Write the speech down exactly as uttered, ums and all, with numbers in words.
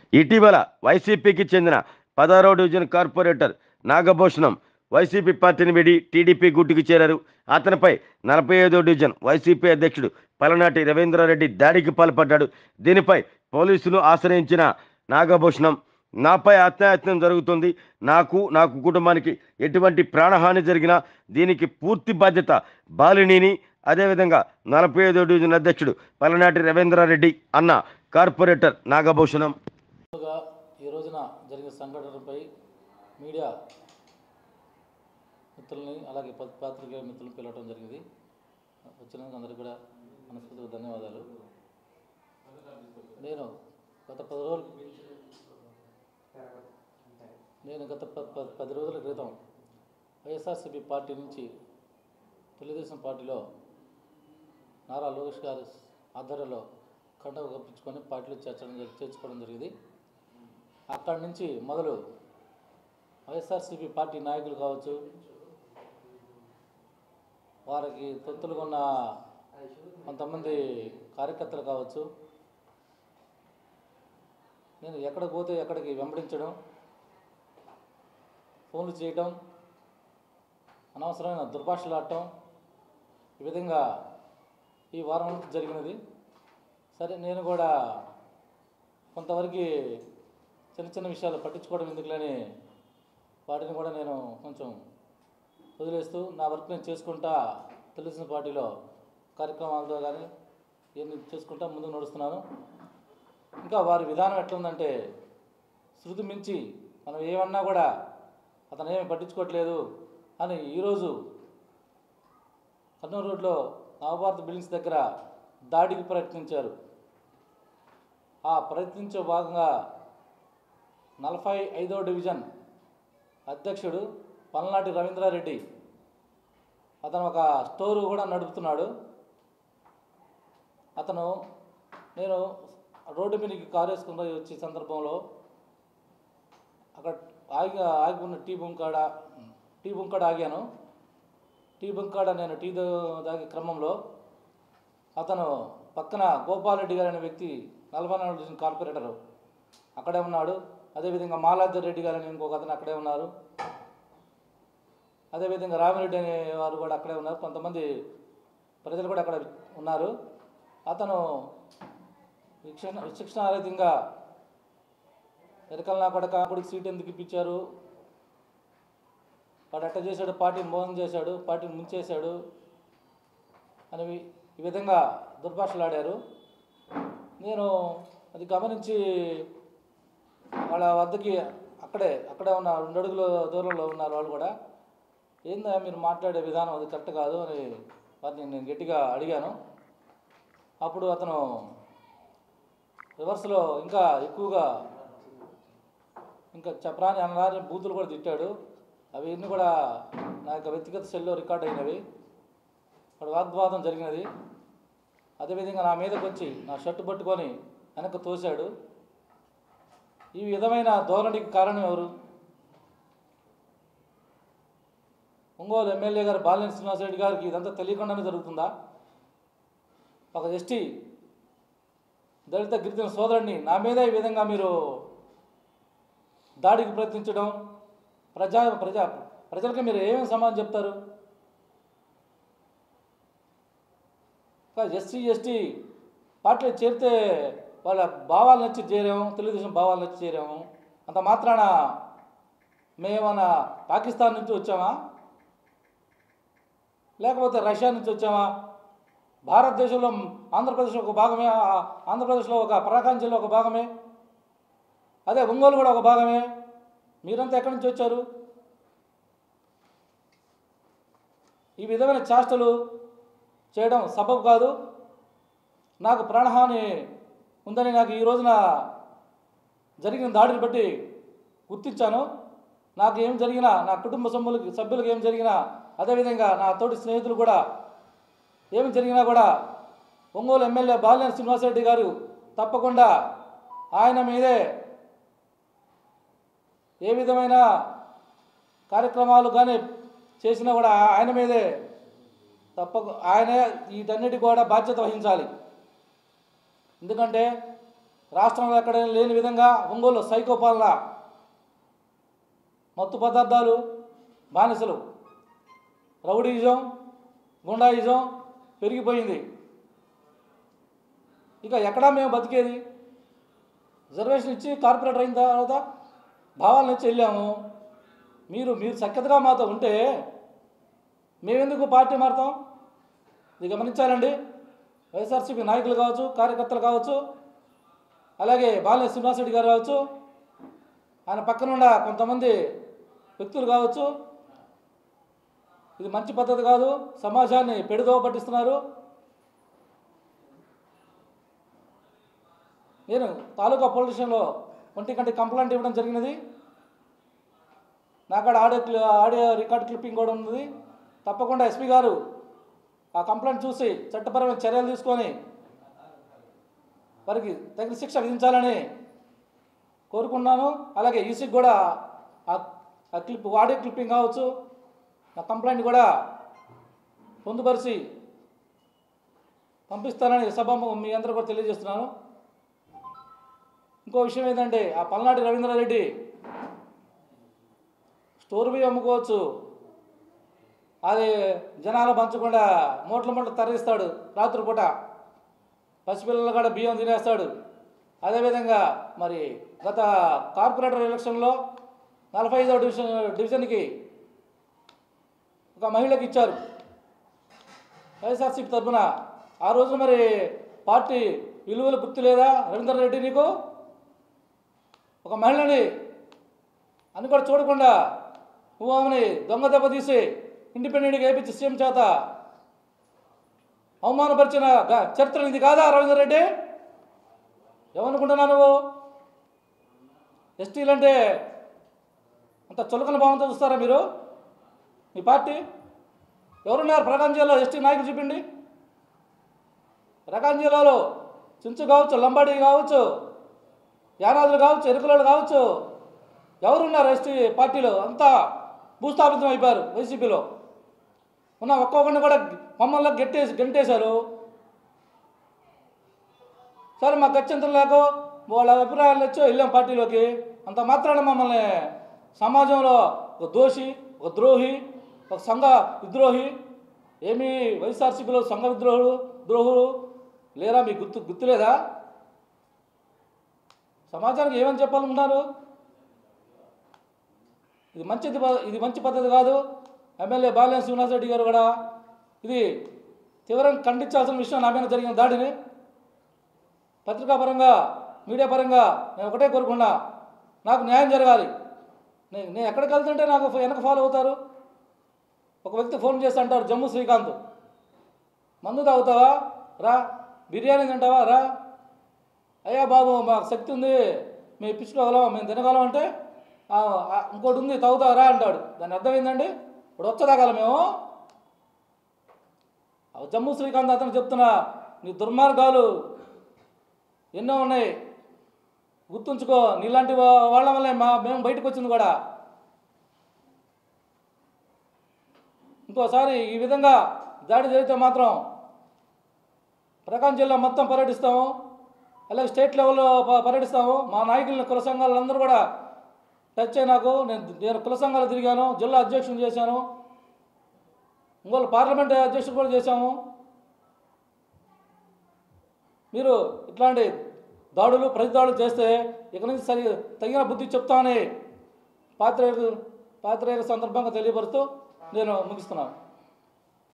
ఇటీవల వైసీపీకి చెందిన పదహారవ డివిజన్ కార్పొరేటర్ నాగభూషణం వైసీపీ పార్టీని వీడి టీడీపీ గుట్టుకు చేరారు. అతనిపై నలభై ఐదో డివిజన్ వైసీపీ అధ్యక్షుడు పలనాటి రవీంద్రారెడ్డి దాడికి పాల్పడ్డాడు. దీనిపై పోలీసులు ఆశ్రయించిన నాగభూషణం నాపై అత్యాయత్నం జరుగుతుంది, నాకు నాకు కుటుంబానికి ఎటువంటి ప్రాణహాని జరిగినా దీనికి పూర్తి బాధ్యత బాలినీని, అదేవిధంగా నలభై ఐదో డివిజన్ అధ్యక్షుడు పలనాటి రవీంద్రారెడ్డి అన్న కార్పొరేటర్ నాగభూషణం. ఈ రోజున జరిగిన సంఘటనపై మీడియా మిత్రుల్ని అలాగే పాత్రికేయ మిత్రులను పిలవడం జరిగింది. వచ్చినందుకు అందరికీ కూడా మనస్ఫూర్తిగా ధన్యవాదాలు. నేను గత పది రోజులు నేను గత పది రోజుల క్రితం వైఎస్ఆర్సీపీ పార్టీ నుంచి తెలుగుదేశం పార్టీలో నారా లోకేష్ గారి ఆధ్వర్యంలో కండవ కప్పించుకొని పార్టీలో చేర్చడం చేర్చుకోవడం జరిగింది. అక్కడి నుంచి మొదలు వైఎస్ఆర్సీపీ పార్టీ నాయకులు కావచ్చు, వారికి తొత్తులుగా ఉన్న కొంతమంది కార్యకర్తలు కావచ్చు, నేను ఎక్కడికి పోతే ఎక్కడికి వెంబడించడం, ఫోన్లు చేయటం, అనవసరమైన దుర్భాషలు ఆడటం, ఈ విధంగా ఈ వారం నుంచి జరిగినది. సరే, నేను కూడా కొంతవరకు చిన్న చిన్న విషయాలు పట్టించుకోవడం ఎందుకులేని వాటిని కూడా నేను కొంచెం వదిలేస్తూ నా వర్క్ నేను చేసుకుంటా తెలుగుదేశం పార్టీలో కార్యక్రమాలతో కానీ ఇవన్నీ చేసుకుంటా ముందుకు నడుస్తున్నాను. ఇంకా వారి విధానం ఎట్లుందంటే, శృతి మించి మనం ఏమన్నా కూడా అతను ఏమి పట్టించుకోవట్లేదు అని ఈరోజు కర్నూలు రోడ్లో నవభారత్ బిల్డింగ్స్ దగ్గర దాడికి ప్రయత్నించారు. ఆ ప్రయత్నించే భాగంగా నలభై ఐదో డివిజన్ అధ్యక్షుడు పల్నాటి రవీంద్రారెడ్డి అతను ఒక స్టోరు కూడా నడుపుతున్నాడు. అతను నేను రోడ్డు మీదకి కారు వేసుకుని వచ్చే సందర్భంలో అక్కడ ఆగి ఆగి ఉన్న టీ బొంక్ కాడ టీ బొంక్ కాడ ఆగాను. టీ బొంక్ కాడ నేను టీ తాగే క్రమంలో అతను పక్కన గోపాలరెడ్డి గారు అనే వ్యక్తి నలభై నాలుగు డివిజన్ కార్పొరేటరు అక్కడే ఉన్నాడు. అదేవిధంగా మాలాధర్ రెడ్డి గారు అని ఇంకొక అతను అక్కడే ఉన్నారు. అదేవిధంగా రామిరెడ్డి అనే వారు కూడా అక్కడే ఉన్నారు. కొంతమంది ప్రజలు కూడా అక్కడ ఉన్నారు. అతను విక్షణ విచక్షణారహితంగా ఎరకల నా కొడక కొడుకు సీట్ ఎందుకు ఇప్పించారు, వాడు ఎట్ట చేశాడు, పార్టీని మోసం చేశాడు, పార్టీని ముంచేశాడు అని ఈ విధంగా దుర్భాషలు ఆడారు. నేను అది గమనించి వాళ్ళ వద్దకి అక్కడే అక్కడే ఉన్న రెండు అడుగుల దూరంలో ఉన్నారు వాళ్ళు కూడా, ఏందా మీరు మాట్లాడే విధానం అది కరెక్ట్ కాదు అని వారిని నేను గట్టిగా అడిగాను. అప్పుడు అతను రివర్స్లో ఇంకా ఎక్కువగా ఇంకా చెప్పరాని అనరాని బూతులు కూడా తిట్టాడు. అవి అన్నీ కూడా నా యొక్క వ్యక్తిగత సెల్లో రికార్డ్ అయినవి. అక్కడ వాగ్వాదం జరిగినది. అదేవిధంగా నా మీదకి వచ్చి నా షర్టు పట్టుకొని వెనక్కి తోశాడు. ఈ విధమైన ధోరణికి కారణం ఎవరు? ఒంగోలు ఎమ్మెల్యే గారు బాలినేని శ్రీనివాసరెడ్డి గారికి ఇదంతా తెలియకుండానే జరుగుతుందా? ఒక ఎస్టీ దళిత గిరిజన సోదరుడిని నా మీద ఈ విధంగా మీరు దాడికి ప్రయత్నించడం, ప్రజా ప్రజా ప్రజలకి మీరు ఏమేమి సమాధానం చెప్తారు? ఎస్సీ ఎస్టీ పార్టీలో చేరితే వాళ్ళ భావాలు నచ్చి చేరాము, తెలుగుదేశం భావాలు నచ్చి చేరాము, అంత మాత్రాన మేమన్నా పాకిస్తాన్ నుంచి వచ్చామా, లేకపోతే రష్యా నుంచి వచ్చామా? భారతదేశంలో ఆంధ్రప్రదేశ్లో ఒక భాగమే, ఆంధ్రప్రదేశ్లో ఒక పరాకాన్ జిల్లా ఒక భాగమే, అదే ఒంగోలు కూడా ఒక భాగమే. మీరంతా ఎక్కడి నుంచి వచ్చారు? ఈ విధమైన చేష్టలు చేయడం సబబు కాదు. నాకు ప్రాణహాని ఉందని నాకు ఈ రోజున జరిగిన దాడిని బట్టి గుర్తించాను. నాకు ఏం జరిగినా, నా కుటుంబ సభ్యులకి సభ్యులకు ఏం జరిగినా, అదేవిధంగా నా తోటి స్నేహితులు కూడా ఏమి జరిగినా కూడా ఒంగోలు ఎమ్మెల్యే బాలినేని శ్రీనివాసరెడ్డి గారు తప్పకుండా ఆయన మీదే ఏ విధమైన కార్యక్రమాలు కానీ చేసినా కూడా ఆయన మీదే తప్ప ఆయనే వీటన్నిటి కూడా బాధ్యత వహించాలి. ఎందుకంటే రాష్ట్రంలో ఎక్కడ లేని విధంగా ఒంగోలు సైకో పాలన, మత్తు పదార్థాలు, బానిసలు, రౌడీయిజం, గుండాయిజం పెరిగిపోయింది. ఇక ఎక్కడా మేము బతికేది? రిజర్వేషన్ ఇచ్చి కార్పొరేటర్ అయిన తర్వాత భావాలను ఇచ్చి వెళ్ళాము. మీరు మీరు సఖ్యతగా మాతో ఉంటే మేమెందుకు పార్టీ మారుతాం? ఇది గమనించాలండి. వైఎస్ఆర్సీపీ నాయకులు కావచ్చు, కార్యకర్తలు కావచ్చు, అలాగే బాలినేని శ్రీనివాసరెడ్డి గారు కావచ్చు, ఆయన పక్కనున్న కొంతమంది వ్యక్తులు కావచ్చు. ఇది మంచి పద్ధతి కాదు. సమాజాన్ని పెడుదోవ పట్టిస్తున్నారు. నేను తాలూకా పోలీస్ స్టేషన్లో ఒంటి గంట కంప్లైంట్ ఇవ్వడం జరిగినది. నాకాడ ఆడియో ఆడియో రికార్డ్ క్లిప్పింగ్ కూడా ఉంది. తప్పకుండా ఎస్పీ గారు ఆ కంప్లైంట్ చూసి చట్టపరమైన చర్యలు తీసుకొని వారికి తగిన శిక్ష విధించాలని కోరుకున్నాను. అలాగే ఈసీకి కూడా ఆ క్లిప్ ఆడియో క్లిప్పింగ్ కావచ్చు, నా కంప్లైంట్ కూడా పొందుపరిచి పంపిస్తానని సభ మీ అందరూ కూడా తెలియజేస్తున్నాను. ఇంకో విషయం ఏంటంటే, ఆ పల్నాటి రవీంద్రారెడ్డి స్టోర్ బియ్యం అమ్ముకోవచ్చు, అది జనాలు పంచకుండా మూటల మూటలు తరలిస్తాడు. రాత్రిపూట పసిపిల్లలు కూడా బియ్యం తినేస్తాడు. అదేవిధంగా మరి గత కార్పొరేటర్ ఎలక్షన్లో నలభై ఐదవ డివిజన్ డివిజన్కి ఒక మహిళకి ఇచ్చారు వైఎస్ఆర్సీపీ తరఫున. ఆ రోజు మరి పార్టీ విలువలు గుర్తు లేదా రవీందర్ రెడ్డి నీకు? ఒక మహిళని అని కూడా చూడకుండా నువ్వు ఆమెని దొంగ దెబ్బ తీసి ఇండిపెండెంట్గా వేయించి సీఎం చేత అవమానపరిచిన చరిత్ర ఇది కాదా రవీందర్ రెడ్డి? ఏమనుకుంటున్నా నువ్వు? ఎస్టీలు అంటే అంత చులకన భావంతో చూస్తారా మీరు? మీ పార్టీ ఎవరున్నారు ప్రకాశం జిల్లాలో ఎస్టీ నాయకులు చూపిండి. ప్రకాశం జిల్లాలో చించు కావచ్చు, లంబాడి కావచ్చు, యానాదులు కావచ్చు, ఎరుకలోళ్ళు కావచ్చు, ఎవరున్నారు ఎస్టీ పార్టీలో? అంతా భూస్థాపితం అయిపోయారు. వైసీపీలో ఉన్న ఒక్కొక్కరిని కూడా మమ్మల్ని గెట్టేసి గెంటేశారు. సరే మాకు గత్యంతరం లేక వాళ్ళ అభిప్రాయాలు వచ్చి వెళ్ళాం పార్టీలోకి. అంత మాత్రాన మమ్మల్ని సమాజంలో ఒక దోషి, ఒక ద్రోహి, ఒక సంఘ విద్రోహి, ఏమీ వైఎస్ఆర్సీపీలో సంఘ విద్రోహులు ద్రోహులు లేరా? మీకు గుర్తు గుర్తులేదా? సమాజానికి ఏమని చెప్పాలనుకున్నారు? ఇది మంచిది, ఇది మంచి పద్ధతి కాదు. ఎమ్మెల్యే బాలినేని శ్రీనివాసరెడ్డి గారు కూడా ఇది తీవ్రంగా ఖండించాల్సిన విషయం. నా మీద జరిగిన దాడిని పత్రికాపరంగా, మీడియా పరంగా నేను ఒకటే కోరుకున్నా, నాకు న్యాయం జరగాలి. నేను నేను ఎక్కడికి వెళ్తుంటే నాకు వెనక ఫాలో అవుతారు. ఒక వ్యక్తి ఫోన్ చేసి అంటారు, జమ్ము శ్రీకాంత్, మందు తాగుతావా రా, బిర్యానీ తింటావా రా, అయ్యా బాబు మాకు శక్తి ఉంది, మేము ఇప్పించుకోగలం, మేము తినగలం అంటే ఇంకోటి ఉంది తాగుతావా రా అంటాడు. దాని అర్థం ఏంటండి? ఇప్పుడు వచ్చేదాకాల మేము జమ్ము శ్రీకాంత్ అతను చెప్తున్నా, నీ దుర్మార్గాలు ఎన్నో ఉన్నాయి, గుర్తుంచుకో. నీలాంటి వాళ్ళ వల్లే మా మేము బయటకు వచ్చింది కూడా. ఇంకోసారి ఈ విధంగా దాడి జరిగితే మాత్రం ప్రకాశం జిల్లా మొత్తం పర్యటిస్తాము, అలాగే స్టేట్ లెవెల్లో పర్యటిస్తాము. మా నాయకులను కుల సంఘాలందరూ కూడా టచ్ అయ్యి నాకు నేను నేను కుల సంఘాలు తిరిగాను, జిల్లా అధ్యక్షుని చేశాను, ఇంకోళ్ళు పార్లమెంట్ అధ్యక్షుడు కూడా చేశాము. మీరు ఇట్లాంటి దాడులు ప్రతి దాడులు చేస్తే ఇక నుంచి సరి తగిన బుద్ధి చెప్తామని పాత్రిక పాత్రిక సందర్భంగా తెలియపరుస్తూ నేను ముగిస్తున్నాను.